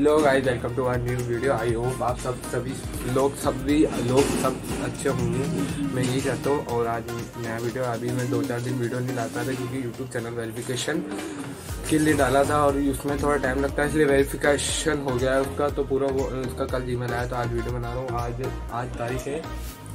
Hello guys, welcome to our new video. I hope आप सभी लोग अच्छे होंगे, मैं यही चाहता हूँ। और आज नया वीडियो, अभी मैं 2-4 दिन वीडियो नहीं डालता था क्योंकि यूट्यूब चैनल वेरिफिकेशन के लिए डाला था और उसमें थोड़ा टाइम लगता है, इसलिए वेरिफिकेशन हो गया है उसका। तो पूरा वो उसका कल जीमेल आया तो आज वीडियो बना रहा हूँ। आज तारीख है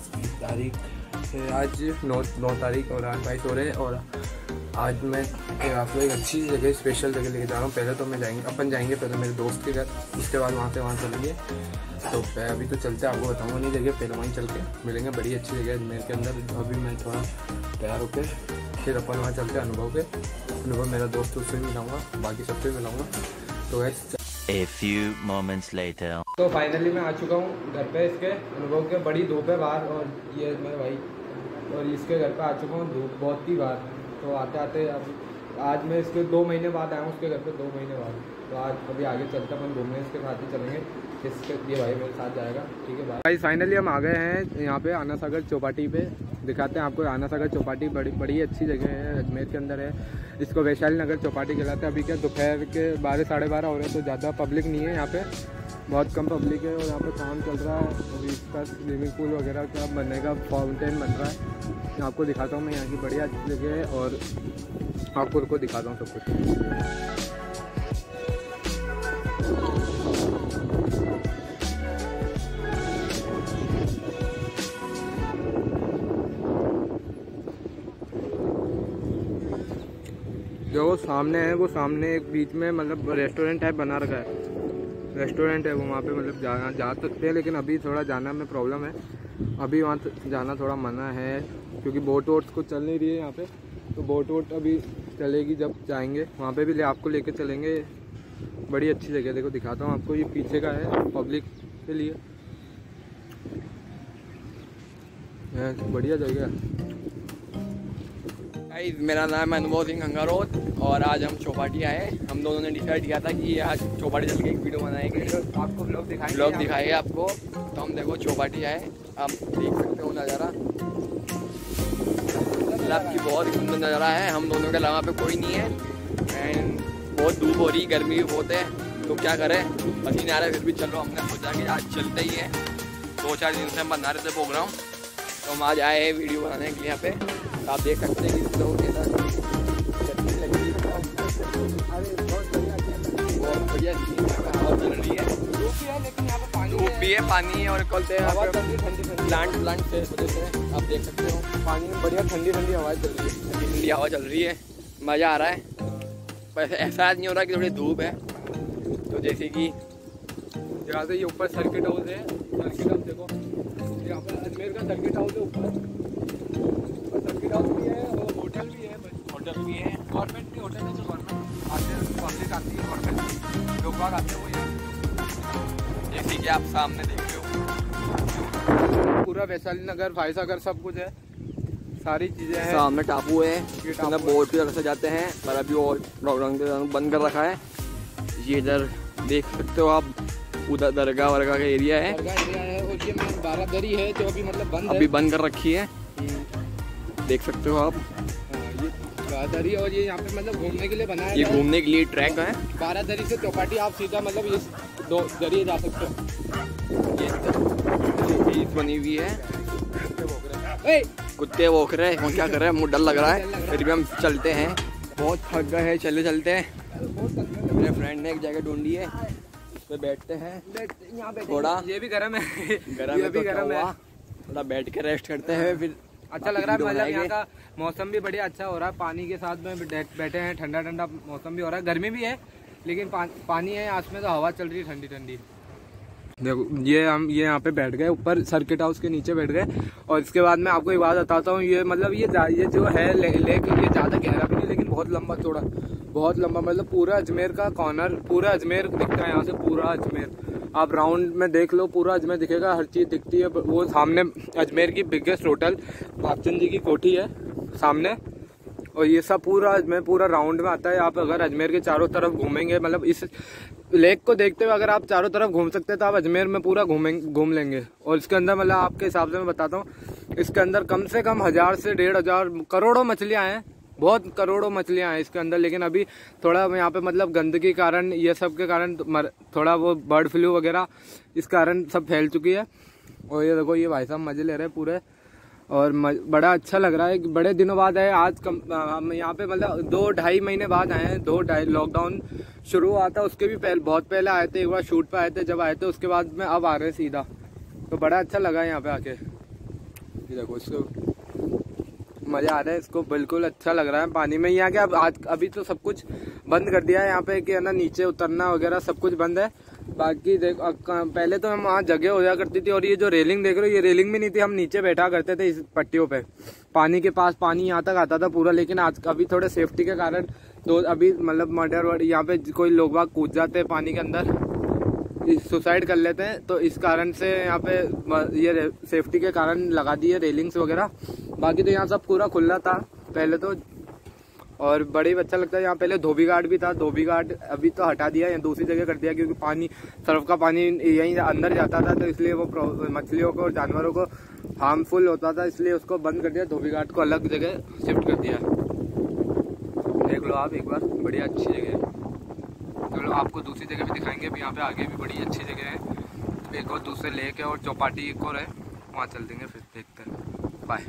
आज 9 तारीख और 8 22 हो रहे हैं। और आज मैं आपको एक अच्छी जगह, स्पेशल जगह लेके जा रहा हूँ। पहले तो अपन जाएंगे पहले मेरे दोस्त के घर, उसके बाद वहाँ चलेंगे। तो अभी तो चलते आपको बताऊँगा नहीं जगह, पहले वहीं चल के मिलेंगे। बड़ी अच्छी जगह है अजमेर के अंदर। अभी मैं थोड़ा तैयार होकर फिर अपन वहाँ चलते हैं अनुभव मेरा दोस्त, उससे मिलाऊँगा, बाकी सबसे मिलाऊँगा। तो A few moments later. तो फाइनली मैं आ चुका हूँ घर पे इसके अनुभव के। बड़ी धूप है बाहर और ये मेरे भाई और इसके घर पे आ चुका हूँ, धूप बहुत ही बाहर। तो आते आते अब आज मैं इसके 2 महीने बाद आया हूँ उसके घर पे, 2 महीने बाद। तो आज अभी आगे चलते अपन घूमने, इसके साथ ही चलेंगे। इसके ये भाई मेरे साथ जाएगा, ठीक है भाई। फाइनली हम आ गए हैं यहाँ पे आना सागर चौपाटी पे। दिखाते हैं आपको आना सागर चौपाटी। बड़ी अच्छी जगह है, अजमेर के अंदर है। इसको वैशाली नगर चौपाटी कहलाते हैं। अभी क्या दोपहर के 12 साढ़े 12 हो रहे हैं, तो ज़्यादा पब्लिक नहीं है यहाँ पे, बहुत कम पब्लिक है। और यहाँ पे काम चल रहा है अभी, इसका स्विमिंग पूल वगैरह का बनने का, फाउंटेन बन रहा है। आपको दिखाता हूँ मैं यहाँ की बढ़िया अच्छी जगह है और आपको उनको दिखाता हूँ सब कुछ। जो सामने है वो सामने एक बीच में मतलब रेस्टोरेंट टाइप बना रखा है, रेस्टोरेंट है वो। वहाँ पे मतलब जा सकते हैं, लेकिन अभी थोड़ा जाना में प्रॉब्लम है। अभी वहाँ जाना थोड़ा मना है क्योंकि बोट वोट कुछ चल नहीं रही है यहाँ पे। तो बोट वोट अभी चलेगी जब जाएंगे वहाँ पे भी आपको लेके चलेंगे। बड़ी अच्छी जगह, देखो दिखाता हूँ आपको। ये पीछे का है पब्लिक के लिए, बढ़िया जगह है। मेरा नाम है अनुभव सिंह गंगारोत और आज हम चौपाटी आए। हम दोनों ने डिसाइड किया था कि आज चौपाटी चल के एक वीडियो बनाएंगे, आपको ब्लॉग दिखाएंगे आपको। तो हम देखो चौपाटी आए, आप देख सकते हो नज़ारा, मतलब की बहुत ही सुंदर नज़ारा है। हम दोनों के अलावा पे कोई नहीं है एंड बहुत धूप हो रही, गर्मी भी बहुत है। तो क्या करें, पसीने आ रहे फिर भी चलो हमने सोचा कि आज चलते ही है। 2-4 दिन से हम बना रहे थे प्रोग्राम, तो हम आज आए हैं वीडियो बनाने के लिए यहाँ पे। तो आप देख सकते हैं कि लोगों के साथ चटनी लगी है, बहुत बढ़िया हवा चल रही है। लेकिन यहाँ पे धूप भी है, पानी है और बोलते हैं प्लांट से वजह से आप देख सकते हो पानी में बढ़िया ठंडी हवा चल रही है, ठंडी हवा चल रही है, मज़ा आ रहा है। पर एहसास नहीं हो रहा कि थोड़ी धूप है। तो जैसे कि यहाँ से ये ऊपर सर्किट हाउस है, सर्किट हाउस देखो, यहाँ पर अजमेर का सर्किट हाउस है ऊपर, सर्किट हाउस भी है और होटल भी है। गवर्नमेंट की होटल है, जो गवर्नमेंट आते हैं, पब्लिक आती है, गवर्नमेंट लोग बाग आते हैं वो यहाँ। जैसे कि आप सामने देख रहे हो पूरा वैशाली नगर, भाई सागर सब कुछ है, सारी चीज़ें हैं। सामने टापू है, मतलब बोट की तरफ से जाते हैं, पर अभी वो प्रोग्राम के दौरान बंद कर रखा है। ये इधर देख सकते हो आप, उधर दरगाह वर्गा का एरिया है और ये बारादरी है जो अभी मतलब बंद है, अभी बंद कर रखी है, देख सकते हो आप। ये बारादरी और ये यहाँ पे मतलब घूमने के लिए बनाया ये घूमने के लिए ट्रैक है। बारादरी से चौपाटी आप सीधा मतलब इस 2 जरिए जा सकते हो। ये बनी हुई है, कुत्ते भौंक रहे हैं, क्या कर रहे हैं, मुझे डर लग रहा है, फिर भी हम चलते हैं। बहुत थक गए हैं, चलते हैं। मेरे फ्रेंड ने एक जगह ढूंढी है, तो बैठते हैं यहाँ पे। थोड़ा ये भी गर्म है, गर्म है, तो गर्म है, थोड़ा बैठ के रेस्ट करते हैं। फिर अच्छा लग रहा है, मतलब यहाँ का मौसम भी बढ़िया अच्छा हो रहा है। पानी के साथ में बैठे हैं, ठंडा मौसम भी हो रहा है, गर्मी भी है लेकिन पानी है आस में, तो हवा चल रही है ठंडी। देखो ये यहाँ पे बैठ गए, ऊपर सर्किट हाउस के नीचे बैठ गए। और इसके बाद मैं आपको एक बात बताता हूँ, ये मतलब ये जो है लेक, ये ज़्यादा गहरा भी नहीं, लेकिन बहुत लंबा चौड़ा, बहुत लंबा, मतलब पूरा अजमेर का कॉर्नर, पूरा अजमेर दिखता है यहाँ से, पूरा अजमेर। आप राउंड में देख लो, पूरा अजमेर दिखेगा, हर चीज़ दिखती है। वो सामने अजमेर की बिगेस्ट होटल भागचंद जी की कोठी है सामने, और ये सब पूरा अजमेर पूरा राउंड में आता है। आप अगर अजमेर के चारों तरफ घूमेंगे, मतलब इस लेक को देखते हुए अगर आप चारों तरफ घूम सकते हैं, तो आप अजमेर में पूरा घूम लेंगे। और इसके अंदर मतलब आपके हिसाब से मैं बताता हूँ, इसके अंदर कम से कम 1000 से 1500 करोड़ों मछलियाँ हैं। बहुत करोड़ों मछलियाँ हैं इसके अंदर, लेकिन अभी थोड़ा यहाँ पे मतलब गंदगी कारण ये सब के कारण थोड़ा वो बर्ड फ्लू वगैरह इस कारण सब फैल चुकी है। और ये देखो ये भाई साहब मजे ले रहे हैं पूरे, और बड़ा अच्छा लग रहा है। बड़े दिनों बाद आए आज, हम यहाँ पे मतलब 2-2.5 महीने बाद आए हैं। 2-2.5 लॉकडाउन शुरू हुआ था उसके भी बहुत पहले आए थे, एक बार शूट पे आए थे जब आए थे, उसके बाद में अब आ रहे हैं सीधा। तो बड़ा अच्छा लगा यहाँ पे आके। ये देखो इसको मज़ा आ रहा है, इसको बिल्कुल अच्छा लग रहा है पानी में। यहाँ के अब अभी तो सब कुछ बंद कर दिया है यहाँ पे कि है ना नीचे उतरना वगैरह सब कुछ बंद है। बाकी देखो पहले तो हम वहाँ जगह हो जा करती थी, और ये जो रेलिंग देख रहे हो ये रेलिंग भी नहीं थी, हम नीचे बैठा करते थे इस पट्टियों पे, पानी के पास पानी यहाँ तक आता था पूरा। लेकिन आज अभी थोड़े सेफ्टी के कारण तो अभी मतलब मर्डर यहाँ पे कोई लोग बाग कूद जाते हैं पानी के अंदर, सुसाइड कर लेते हैं, तो इस कारण से यहाँ पे ये सेफ्टी के कारण लगा दी है रेलिंग्स वगैरह। बाकी तो यहाँ सब पूरा खुला था पहले तो, और बड़े अच्छा लगता है। यहाँ पहले धोबी घाट भी था, धोबी घाट अभी तो हटा दिया, यहाँ दूसरी जगह कर दिया क्योंकि पानी सर्फ का पानी यहीं अंदर जाता था, तो इसलिए वो मछलियों को और जानवरों को हार्मफुल होता था, इसलिए उसको बंद कर दिया। धोबी घाट को अलग जगह शिफ्ट कर दिया। देख लो आप एक बार, बढ़िया अच्छी जगह है। चलो आपको दूसरी जगह भी दिखाएंगे, अभी यहाँ पे आगे भी बड़ी अच्छी जगह है, एक और दूसरे लेक है और चौपाटी एक और है, वहाँ चल देंगे फिर देखते हैं। बाय।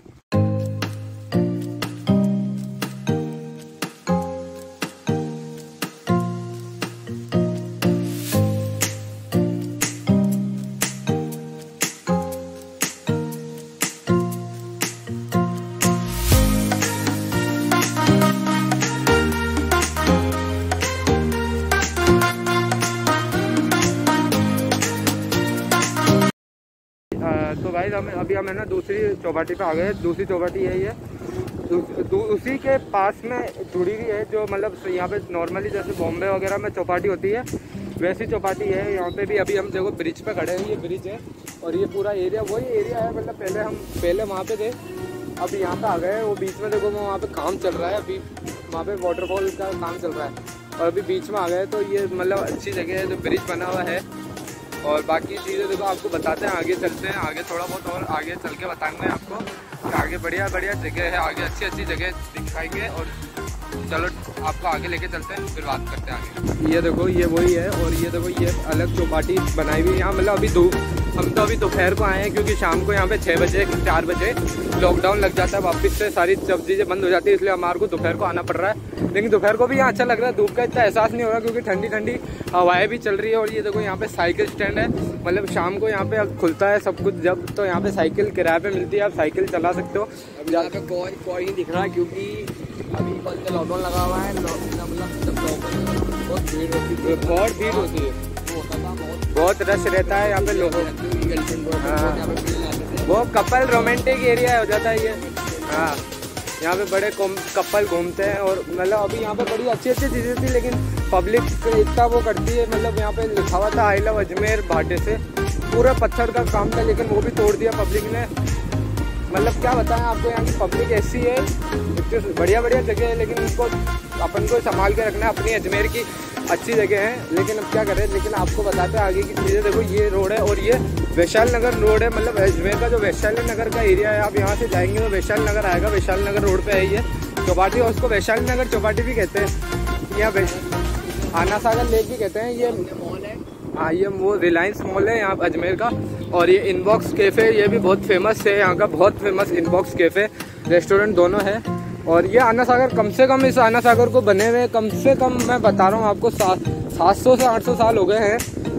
तो भाई अभी हम है ना दूसरी चौपाटी पे आ गए। दूसरी चौपाटी यही है, उसी के पास में जुड़ी हुई है, जो मतलब यहाँ पे नॉर्मली जैसे बॉम्बे वगैरह में चौपाटी होती है वैसी चौपाटी है यहाँ पे भी। अभी हम देखो ब्रिज पे खड़े हैं, ये ब्रिज है और ये पूरा एरिया वही एरिया है, मतलब पहले वहाँ पे थे, अभी यहाँ पे आ गए। वो बीच में देखो वहाँ पे काम चल रहा है, अभी वहाँ पे वाटरफॉल का काम चल रहा है और अभी बीच में आ गए। तो ये मतलब अच्छी जगह है जो ब्रिज बना हुआ है। और बाकी चीज़ें देखो आपको बताते हैं, आगे चलते हैं, आगे थोड़ा बहुत और आगे चल के बताएंगे आपको कि आगे बढ़िया जगह है, आगे अच्छी जगह दिखाएंगे। और चलो आपको आगे लेके चलते हैं, फिर बात करते हैं आगे। ये देखो ये वही है, और ये देखो ये अलग चौपाटी बनाई हुई है यहाँ। मतलब अभी हम तो अभी दोपहर को आए हैं क्योंकि शाम को यहाँ पे 6 बजे 4 बजे लॉकडाउन लग जाता है, वापस से सारी सब चीज़ें बंद हो जाती है, इसलिए हमारे को दोपहर को आना पड़ रहा है। लेकिन दोपहर को भी यहाँ अच्छा लग रहा है, धूप का इतना एहसास नहीं हो रहा क्योंकि ठंडी ठंडी हवाएं भी चल रही है। और ये देखो यहाँ पे साइकिल स्टैंड है, मतलब शाम को यहाँ पे अब खुलता है सब कुछ जब, तो यहाँ पे साइकिल किराए पे मिलती है, आप साइकिल चला सकते हो। अब यहाँ पे कोई नहीं दिख रहा क्योंकि अभी लॉकडाउन लगा हुआ है, बहुत भीड़ होती है, बहुत रश रहता है यहाँ पे लोगों। वो कपल रोमांटिक एरिया हो जाता है ये। हाँ यहाँ पे बड़े कपल घूमते हैं, और मतलब अभी यहाँ पे बड़ी अच्छी चीज़ें थी, लेकिन पब्लिक इतना वो करती है। मतलब यहाँ पे लिखा हुआ था आई लव अजमेर भाटे से, पूरा पत्थर का काम था, लेकिन वो भी तोड़ दिया पब्लिक ने। मतलब क्या बताएं आपको, यहाँ की पब्लिक ऐसी है, इतनी बढ़िया जगह है, लेकिन उनको अपन को संभाल के रखना है। अपनी अजमेर की अच्छी जगह है, लेकिन अब क्या करें। लेकिन आपको बताते हैं आगे की चीज़ें। देखो ये रोड है और ये वैशाल नगर रोड है, मतलब अजमेर का जो वैशाल नगर का एरिया है, आप यहाँ से जाएंगे तो वैशाल नगर आएगा, वैशाल नगर रोड पे है ये चौपाटी, और उसको वैशाल नगर चौपाटी भी कहते हैं। यहाँ आना सागर लेक भी कहते हैं। ये मॉल है, हाँ ये वो रिलायंस मॉल है यहाँ अजमेर का। और ये इनबॉक्स कैफ़े, ये भी बहुत फेमस है यहाँ का, बहुत फेमस इनबॉक्स कैफ़े रेस्टोरेंट दोनों है। और ये आना सागर कम से कम, इस आना सागर को बने हुए कम से कम मैं बता रहा हूँ आपको 700 से 800 साल हो गए हैं।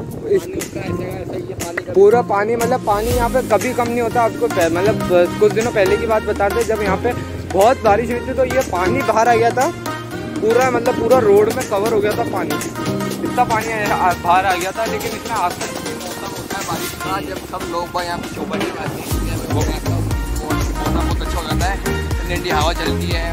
पूरा पानी, मतलब पानी यहाँ पे कभी कम नहीं होता। आपको मतलब कुछ दिनों पहले की बात बताते हैं, जब यहाँ पे बहुत बारिश हुई थी तो ये पानी बाहर आ गया था पूरा, मतलब पूरा रोड में कवर हो गया था पानी, इतना पानी बाहर आ गया था। लेकिन इसमें आज तक मौसम होता है बारिश का, जब सब लोग यहाँ पे चौपाटी में आते हैं, मौसम बहुत अच्छा हो जाता है, ठंडी हवा चलती है,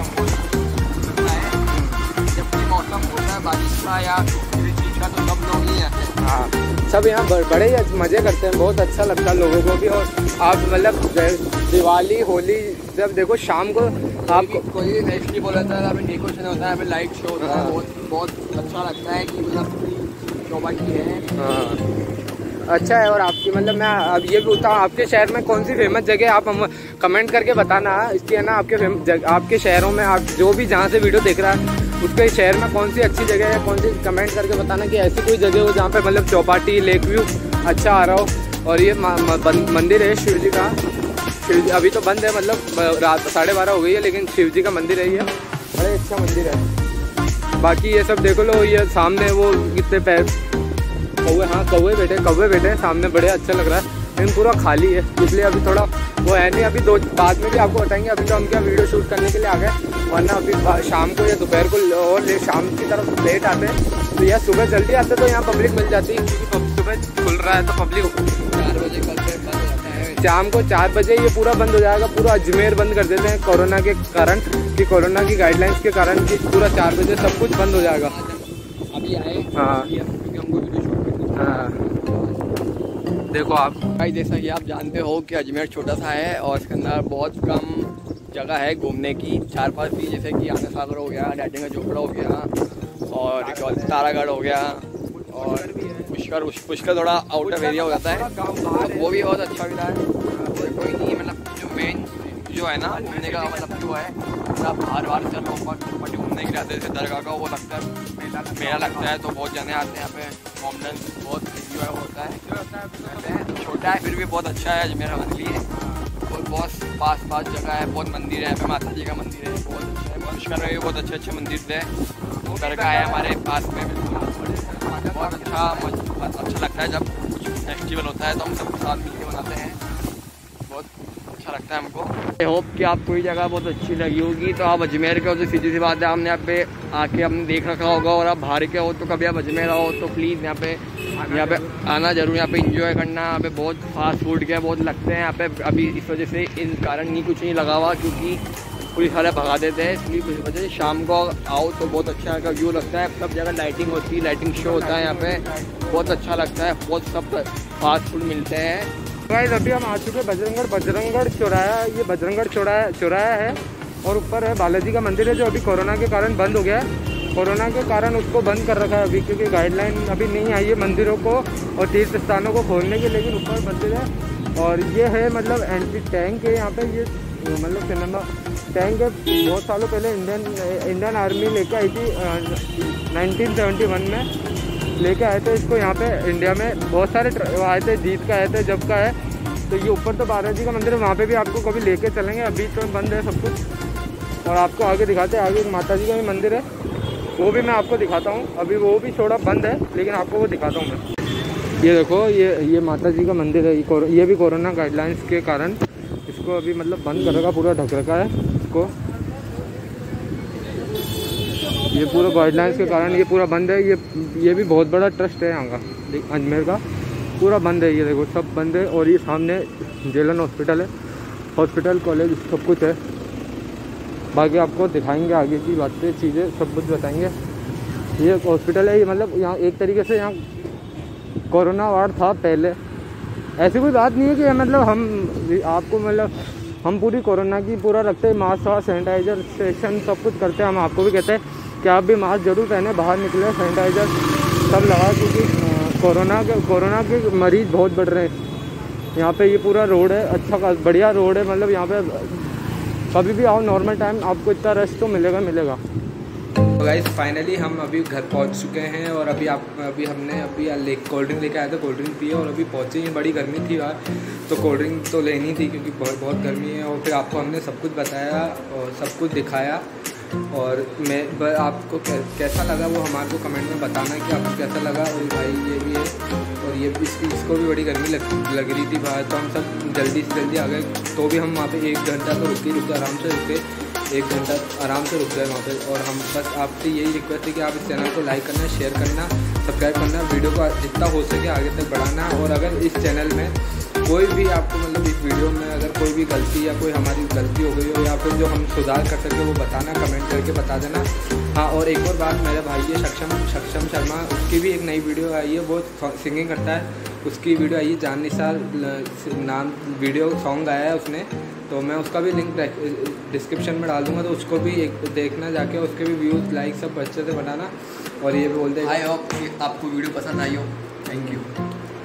जब भी मौसम होता है बारिश का या किसी चीज़ का तो सब लोग ही आते हैं। हाँ सब यहाँ बड़े ही मज़े करते हैं, बहुत अच्छा लगता है लोगों को भी। और आप मतलब दिवाली होली जब देखो शाम को आपको कोई फेस्टिवल होता है, अभी डेकोरेशन होता है, अभी लाइट शो होता है, बहुत अच्छा लगता है कि मतलब चौपाटी है। हाँ अच्छा है। और आपकी मतलब मैं अब ये भी बोलता हूँ, आपके शहर में कौन सी फेमस जगह आप हम कमेंट करके बताना। इसकी है ना आपके शहरों में, आप जो भी जहाँ से वीडियो देख रहा है उसके शहर में कौन सी अच्छी जगह है, कौन सी कमेंट करके बताना कि ऐसी कोई जगह हो जहाँ पे मतलब चौपाटी लेक व्यू अच्छा आ रहा हो। और ये मंदिर है शिव जी का। शिव जी अभी तो बंद है, मतलब रात 12:30 हो गई है, लेकिन शिव जी का मंदिर है ये, बड़े अच्छा मंदिर है। बाकी ये सब देखो लो, ये सामने वो कितने कौवे, हाँ कौवे बैठे हैं सामने, बड़े अच्छा लग रहा है, लेकिन पूरा खाली है, इसलिए अभी थोड़ा वो है नहीं। अभी बाद में भी आपको बताएंगे, अभी तो हम क्या वीडियो शूट करने के लिए आ गए, वरना अभी शाम को या दोपहर को और शाम की तरफ लेट आते हैं, तो यह सुबह जल्दी आते तो यहाँ पब्लिक मिल जाती है, क्योंकि सुबह खुल रहा है तो पब्लिक 4 बजे कल से बंद हो जाता है। शाम को 4 बजे ये पूरा बंद हो जाएगा। पूरा अजमेर बंद कर देते हैं कोरोना के कारण, कि कोरोना की गाइडलाइंस के कारण कि पूरा 4 बजे सब कुछ बंद हो जाएगा। अभी आए हाँ हमको वीडियो शूट करना। हाँ देखो आप भाई, जैसा कि आप जानते हो कि अजमेर छोटा सा है और इसके अंदर बहुत कम जगह है घूमने की। 4-5 भी, जैसे कि आनंद सागर हो गया, डैटिंग का झोपड़ा हो गया, और तारागढ़ हो गया, और पुष्कर थोड़ा आउटर एरिया हो जाता है, तो वो भी बहुत अच्छा मिला है। कोई नहीं, मतलब जो मेन जो है ना घूमने का मतलब जो है, सब बाहर से लोग घूमने के लिए आते हैं। दरगाह का वो लगता है, मेला लगता है, तो बहुत जने आते हैं यहाँ पे। घूमना बहुत इंजॉय होता है, छोटा है फिर भी बहुत अच्छा है अजमेर हमारे लिए। और बहुत पास जगह है, बहुत मंदिर है यहाँ पे, माता जी का मंदिर है, बहुत अच्छा है। पुष्कर में भी बहुत अच्छे मंदिर थे, वो दरगाह है हमारे पास में, बहुत अच्छा लगता है। जब कुछ फेस्टिवल होता है तो हम सबके साथ मिलकर मनाते हैं, बहुत अच्छा लगता है हमको। आई होप कि आपको ये जगह बहुत अच्छी लगी होगी। तो आप अजमेर के हो तो सीधी सी बात है, हमने यहाँ पे आके हमने देख रखा होगा, और आप बाहर के हो तो कभी आप अजमेर आओ तो प्लीज़ यहाँ पे आना जरूर, यहाँ पे एंजॉय करना। यहाँ पे बहुत फास्ट फूड के बहुत लगते हैं यहाँ पे, अभी इस वजह से इन कारण नहीं कुछ नहीं लगा हुआ, क्योंकि पुलिस वाले भगा देते हैं, इसलिए कुछ वजह से शाम को आओ तो बहुत अच्छा का व्यू लगता है। सब जगह लाइटिंग होती है, लाइटिंग शो होता है यहाँ पे, बहुत अच्छा लगता है। बहुत सब फास्ट फूड मिलते हैं। गाइस अभी हम आ चुके बजरंगगढ़ चौराहा। ये बजरंगगढ़ चौराहा है, और ऊपर है बालाजी का मंदिर है, जो अभी कोरोना के कारण बंद हो गया है। कोरोना के कारण उसको बंद कर रखा है अभी, क्योंकि गाइडलाइन अभी नहीं आई है मंदिरों को और तीर्थ स्थानों को खोलने के, लेकिन ऊपर मंदिर है। और ये है मतलब एंटी टैंक है यहाँ पे, ये मतलब सिनेमा टैंक है। बहुत सालों पहले इंडियन आर्मी लेके आई थी 1971 में लेके आए थे इसको यहाँ पे इंडिया में। बहुत सारे आए थे, जीत का आए थे, जब का है। तो ये ऊपर तो बालाजी का मंदिर है, वहाँ पे भी आपको कभी लेके चलेंगे, अभी तो बंद है सब कुछ। और आपको आगे दिखाते हैं, आगे एक माता जी का भी मंदिर है, वो भी मैं आपको दिखाता हूँ। अभी वो भी थोड़ा बंद है, लेकिन आपको वो दिखाता हूँ मैं। ये देखो, ये माता जी का मंदिर है। ये भी कोरोना गाइडलाइंस के कारण इसको अभी मतलब बंद कर रखा, पूरा ढक रखा है इसको। ये पूरा गाइडलाइंस के कारण ये पूरा बंद है। ये भी बहुत बड़ा ट्रस्ट है यहाँ का, अजमेर का, पूरा बंद है। ये देखो सब बंद है। और ये सामने जेलन हॉस्पिटल है, हॉस्पिटल कॉलेज सब कुछ है। बाकी आपको दिखाएंगे आगे की बातें, चीज़ें सब कुछ बताएंगे। ये हॉस्पिटल है, ये मतलब यहाँ एक तरीके से यहाँ कोरोना वार्ड था पहले। ऐसी कोई बात नहीं है कि मतलब हम आपको मतलब हम पूरी कोरोना की पूरा रखते हैं, मास्क और सैनिटाइजर सेशन सब कुछ करते हैं। हम आपको भी कहते हैं कि आप भी मास्क जरूर पहने, बाहर निकले, सैनिटाइजर सब लगा, क्योंकि कोरोना के मरीज़ बहुत बढ़ रहे हैं। यहाँ पे ये पूरा रोड है, अच्छा बढ़िया रोड है, मतलब यहाँ पे कभी भी आओ नॉर्मल टाइम आपको इतना रश तो मिलेगा। तो गाइस फाइनली हम अभी घर पहुंच चुके हैं, और अभी हमने कोल्ड ड्रिंक लेके आए थे, कोल्ड ड्रिंक पिए और अभी पहुंचे ही। बड़ी गर्मी थी यार, तो कोल्ड ड्रिंक तो लेनी थी क्योंकि बहुत गर्मी है। और फिर आपको हमने सब कुछ बताया और सब कुछ दिखाया। और मैं आपको कैसा लगा वो हमारे को कमेंट में बताना कि आपको कैसा लगा। और भाई ये भी है, और ये इसको भी बड़ी गर्मी लग रही थी बाहर, तो हम सब जल्दी से जल्दी आ गए। तो भी हम वहाँ पे 1 घंटा तो रुके आराम से रुके, 1 घंटा आराम से रुक गए वहाँ पे। और हम बस आपसे यही रिक्वेस्ट है कि आप इस चैनल को लाइक करना, शेयर करना, सब्सक्राइब करना, वीडियो को जितना हो सके आगे तक बढ़ाना। और अगर इस चैनल में कोई भी आपको मतलब इस वीडियो में अगर कोई भी गलती या कोई हमारी गलती हो गई हो, या फिर जो हम सुधार कर सके वो बताना, कमेंट करके बता देना। हाँ, और एक और बात, मेरा भाई है सक्षम शर्मा, उसकी भी एक नई वीडियो आई है, वो सिंगिंग करता है, उसकी वीडियो आई है, जान निसार नाम वीडियो सॉन्ग आया है उसने। तो मैं उसका भी लिंक डिस्क्रिप्शन में डाल दूँगा, तो उसको भी एक देखना जाके, उसके भी व्यूज़ लाइक सब अच्छे से बनाना। और ये भी बोलते हैं, आई होप कि आपको वीडियो पसंद आई हो। Thank you.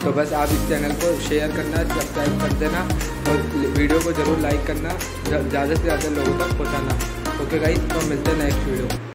तो बस आप इस चैनल को शेयर करना, सब्सक्राइब कर देना और वीडियो को ज़रूर लाइक करना, ज़्यादा से ज़्यादा लोगों तक पहुँचाना। ओके गाइस, तो मिलते हैं नेक्स्ट वीडियो।